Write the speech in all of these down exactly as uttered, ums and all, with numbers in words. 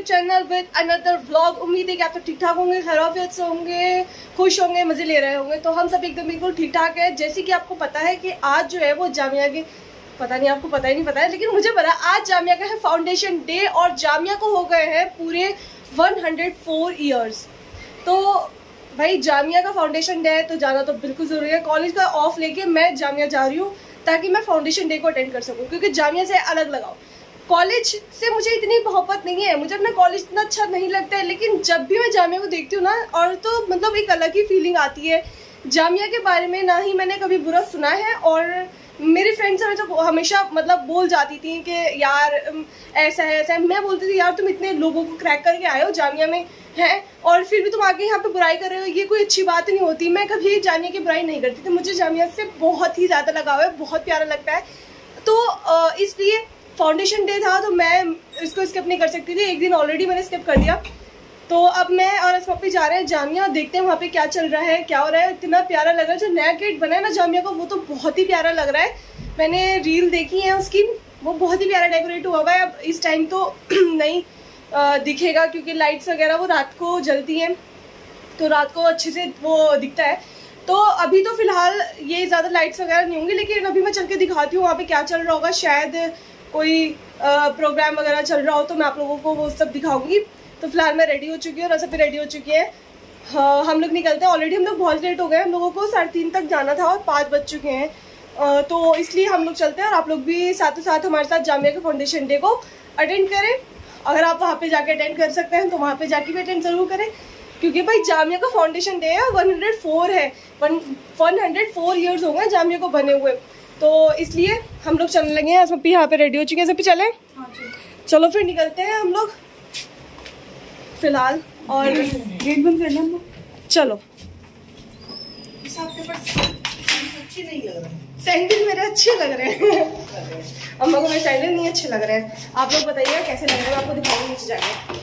Channel with another vlog. उम्मीद है कि आप सब ठीक ठाक होंगे, खैरियत से होंगे, खुश होंगे, मजे ले रहे होंगे। तो हम सब एकदम बिल्कुल ठीक ठाक है। जैसे कि आपको पता है कि आज जो है वो जामिया के, पता नहीं आपको पता ही नहीं पता है, लेकिन मुझे पता है आज जामिया का है फाउंडेशन डे और जामिया को हो गए हैं पूरे एक सौ चार इयर्स। तो भाई जामिया का फाउंडेशन डे है तो जाना तो बिल्कुल जरूरी है। कॉलेज का ऑफ लेके मैं जामिया जा रही हूँ ताकि मैं फाउंडेशन डे को अटेंड कर सकूँ, क्योंकि जामिया से अलग लगाओ। कॉलेज से मुझे इतनी मोहब्बत नहीं है, मुझे अपना कॉलेज इतना अच्छा नहीं लगता है, लेकिन जब भी मैं जामिया को देखती हूँ ना, और तो मतलब एक अलग ही फीलिंग आती है। जामिया के बारे में ना ही मैंने कभी बुरा सुना है, और मेरी फ्रेंड्स हमेशा हमेशा मतलब बोल जाती थी कि यार ऐसा है ऐसा है। मैं बोलती थी यार तुम इतने लोगों को क्रैक करके आए हो जामिया में है, और फिर भी तुम आके यहाँ पे बुराई कर रहे हो, ये कोई अच्छी बात नहीं होती। मैं कभी जामिया की बुराई नहीं करती थी, मुझे जामिया से बहुत ही ज़्यादा लगाव है, बहुत प्यारा लगता है। तो इसलिए फाउंडेशन डे था तो मैं इसको स्किप नहीं कर सकती थी। एक दिन ऑलरेडी मैंने स्किप कर दिया, तो अब मैं और असमापी जा रहे हैं जामिया, देखते हैं वहाँ पे क्या चल रहा है, क्या हो रहा है। इतना प्यारा लग रहा है, जो नया गेट बना है ना जामिया का, वो तो बहुत ही प्यारा लग रहा है। मैंने रील देखी है उसकी, वो बहुत ही प्यारा डेकोरेट हुआ हुआ है। अब इस टाइम तो नहीं दिखेगा क्योंकि लाइट्स वगैरह वो रात को जलती हैं, तो रात को अच्छे से वो दिखता है। तो अभी तो फिलहाल ये ज़्यादा लाइट्स वगैरह नहीं होंगी, लेकिन अभी मैं चल के दिखाती हूँ वहाँ पे क्या चल रहा होगा। शायद कोई प्रोग्राम वगैरह चल रहा हो तो मैं आप लोगों को वो सब दिखाऊंगी। तो फिलहाल मैं रेडी हो चुकी हूँ और सब रेडी हो चुकी है। हाँ, हम लोग निकलते हैं। ऑलरेडी हम लोग बहुत लेट हो गए, हम लोगों को साढ़े तीन तक जाना था और पाँच बज चुके हैं, तो इसलिए हम लोग चलते हैं। और आप लोग भी साथों साथ हमारे साथ जामिया के फाउंडेशन डे को अटेंड करें। अगर आप वहाँ पे जाके अटेंड कर सकते हैं तो वहाँ पे जाके भी अटेंड जरूर करें, क्योंकि भाई जामिया का फाउंडेशन डे है, एक सौ चार है, एक सौ चार इयर्स हो गए जामिया को बने हुए। तो इसलिए हम लोग चलने लगे हैं। सब यहाँ पे रेडी हो चुके हैं, सब चले। हाँ, चलो फिर निकलते हैं हम लोग फिलहाल। और गेट बंद करना हम लोग, चलो। सैंडल मेरे अच्छे लग रहे हैं, अम्मा को मेरे सैंडल नहीं अच्छे लग रहे हैं। आप लोग बताइए कैसे लग रहे हैं, आपको दिखाऊंगी नीचे जाके।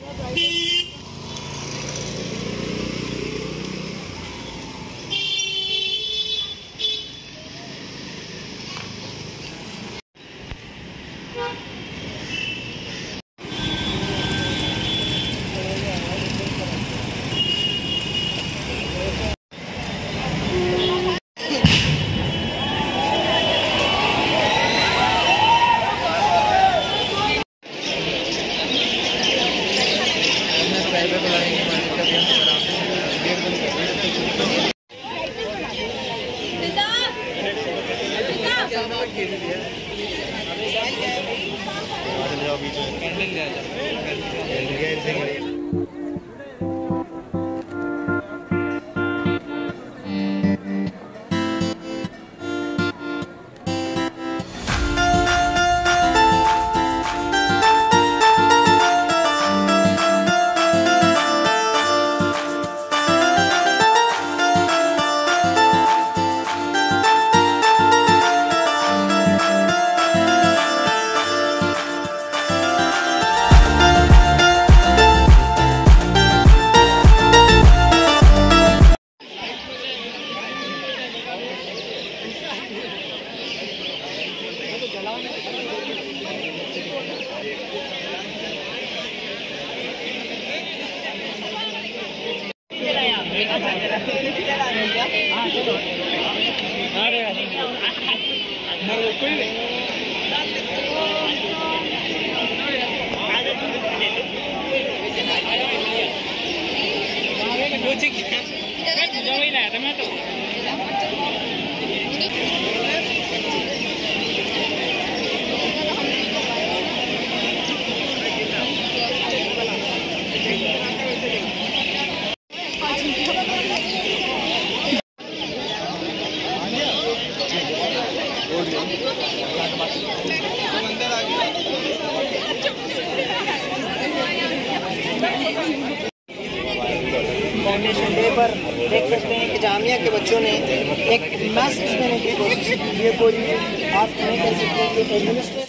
फाउंडेशन डे पर देख सकते हैं कि जामिया के बच्चों ने एक मैसेज देने की कोशिश की। ये कोई आप नहीं कह सकते कि एडमिनिस्ट्रेशन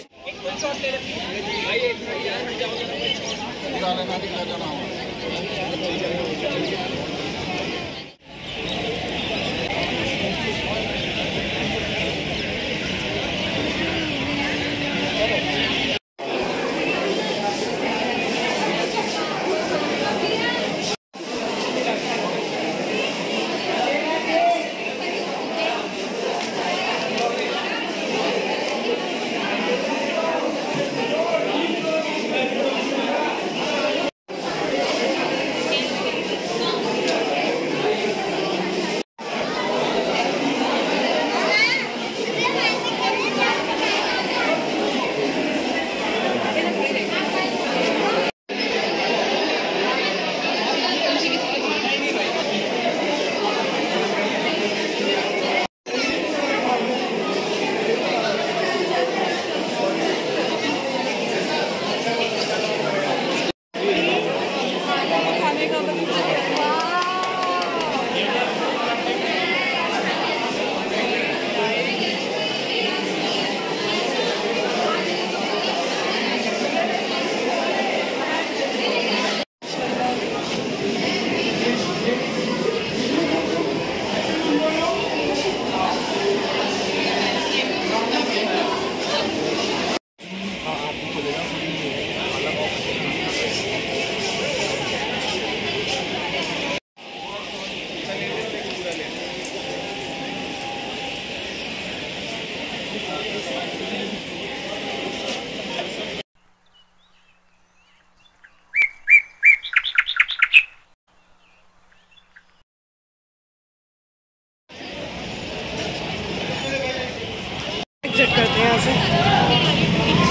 यहाँ से।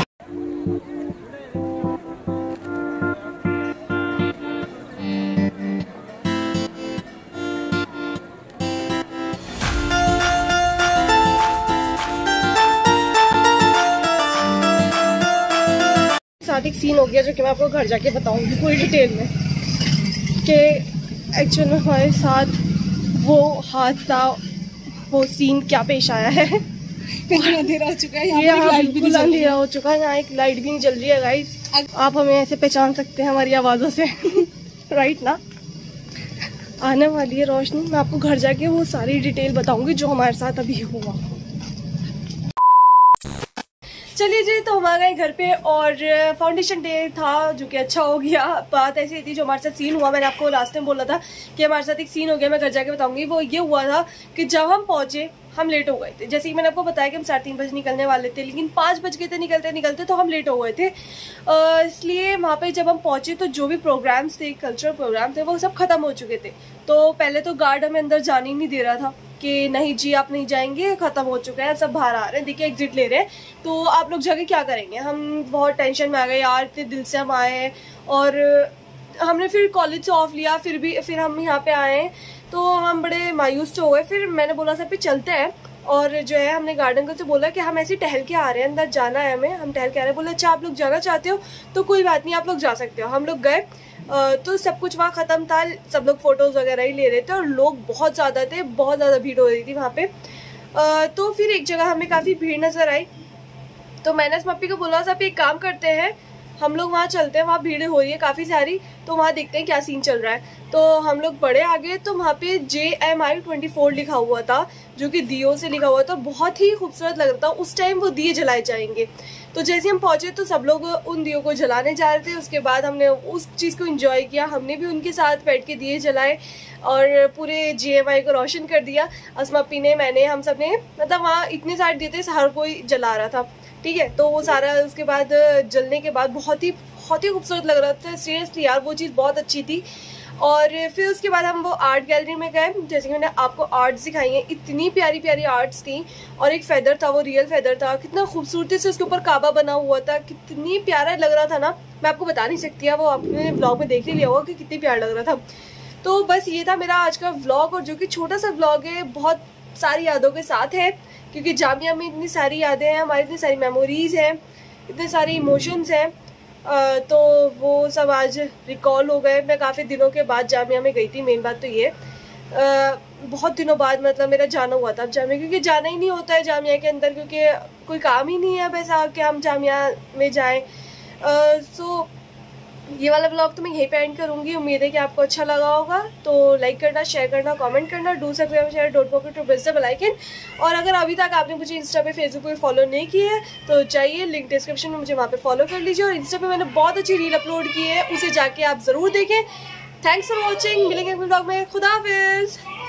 साथ एक सीन हो गया जो कि मैं आपको घर जाके बताऊंगी पूरी डिटेल में कि एक्चुअल में हमारे साथ वो हादसा वो सीन क्या पेश आया है। अंधेरा हो चुका है, यहाँ यहाँ लाइट भी बिल्कुल नहीं अंधेरा हो चुका है, यहाँ एक लाइट भी नहीं जल रही है गाइस। आप हमें ऐसे पहचान सकते हैं हमारी आवाज़ों से राइट ना। आने वाली है रोशनी, मैं आपको घर जाके वो सारी डिटेल बताऊंगी जो हमारे साथ अभी हुआ। चलिए जी, तो हम आ गए घर पे और फाउंडेशन डे था जो कि अच्छा हो गया। बात ऐसी थी जो हमारे साथ सीन हुआ, मैंने आपको लास्ट टाइम बोला था कि हमारे साथ एक सीन हो गया, मैं घर जाके बताऊंगी। वो ये हुआ था कि जब हम पहुंचे हम लेट हो गए थे। जैसे कि मैंने आपको बताया कि हम साढ़े तीन बजे निकलने वाले थे, लेकिन पाँच बज गए थे निकलते निकलते, तो हम लेट हो गए थे। इसलिए वहाँ पे जब हम पहुंचे तो जो भी प्रोग्राम्स थे, कल्चरल प्रोग्राम थे, वो सब खत्म हो चुके थे। तो पहले तो गार्ड हमें अंदर जाने ही नहीं दे रहा था कि नहीं जी आप नहीं जाएंगे, खत्म हो चुका है, सब बाहर आ रहे हैं, देखिए एग्जिट ले रहे हैं, तो आप लोग जाके क्या करेंगे। हम बहुत टेंशन में आ गए यार, इतने दिल से हम आए हैं और हमने फिर कॉलेज से ऑफ लिया, फिर भी फिर हम यहाँ पे आए तो हम बड़े मायूस हो गए। फिर मैंने बोला सर पे चलते हैं, और जो है हमने गार्डन को से बोला कि हम ऐसे टहल के आ रहे हैं, अंदर जाना है हमें, हम टहल के आ रहे हैं। बोला अच्छा आप लोग जाना चाहते हो तो कोई बात नहीं, आप लोग जा सकते हो। हम लोग गए तो सब कुछ वहाँ ख़त्म था, सब लोग फ़ोटोज़ वगैरह ही ले रहे थे और लोग बहुत ज़्यादा थे, बहुत ज़्यादा भीड़ हो रही थी वहाँ पे। तो फिर एक जगह हमें काफ़ी भीड़ नज़र आई, तो मैंने इस मप्पी को बोला साहब एक काम करते हैं, हम लोग वहाँ चलते हैं, वहाँ भीड़ हो रही है काफ़ी सारी, तो वहाँ देखते हैं क्या सीन चल रहा है। तो हम लोग बड़े आगे, तो वहाँ पे J M I twenty four लिखा हुआ था, जो कि दियो से लिखा हुआ था, बहुत ही खूबसूरत लग रहा था। उस टाइम वो दिए जलाए जाएंगे। तो जैसे हम पहुँचे तो सब लोग उन दियों को जलाने जा रहे थे। उसके बाद हमने उस चीज़ को एंजॉय किया, हमने भी उनके साथ बैठ के दिए जलाए और पूरे जे एम आई को रोशन कर दिया। असमापी ने, मैंने, हम सब ने, मतलब वहाँ इतने सारे दिए थे, हर कोई जला रहा था, ठीक है। तो वो सारा उसके बाद जलने के बाद बहुत ही बहुत ही खूबसूरत लग रहा था, सीरियसली यार वो चीज़ बहुत अच्छी थी। और फिर उसके बाद हम वो आर्ट गैलरी में गए, जैसे कि मैंने आपको आर्ट्स दिखाई हैं, इतनी प्यारी प्यारी आर्ट्स थी। और एक फेदर था, वो रियल फेदर था, कितना खूबसूरती से उसके ऊपर काबा बना हुआ था, कितनी प्यारा लग रहा था ना, मैं आपको बता नहीं सकती है, वो आपने व्लॉग में देख ही लिया होगा कि कितनी प्यारा लग रहा था। तो बस ये था मेरा आज का व्लॉग, और जो कि छोटा सा व्लॉग है, बहुत सारी यादों के साथ है, क्योंकि जामिया में इतनी सारी यादें हैं, हमारी इतनी सारी मेमोरीज़ हैं, इतने सारे इमोशंस हैं, तो वो सब आज रिकॉल हो गए। मैं काफ़ी दिनों के बाद जामिया में गई थी, मेन बात तो ये आ, बहुत दिनों बाद मतलब मेरा जाना हुआ था अब जामिया, क्योंकि जाना ही नहीं होता है जामिया के अंदर, क्योंकि कोई काम ही नहीं है अब ऐसा कि हम जामिया में जाएं। सो ये वाला व्लॉग तो मैं यहीं पे एंड करूँगी। उम्मीद है कि आपको अच्छा लगा होगा, तो लाइक करना, शेयर करना, कमेंट करना, do subscribe share don't forget to press the bell icon. और अगर अभी तक आपने मुझे इंस्टा पे, फेसबुक पे फॉलो नहीं किया है तो चाहिए, लिंक डिस्क्रिप्शन में, मुझे वहाँ पे फॉलो कर लीजिए। और इंस्टा पे मैंने बहुत अच्छी रील अपलोड की है, उसे जाके आप ज़रूर देखें। थैंक्स फॉर वॉचिंग, मिलेंगे अगले व्लॉग में, खुदा हाफिज़।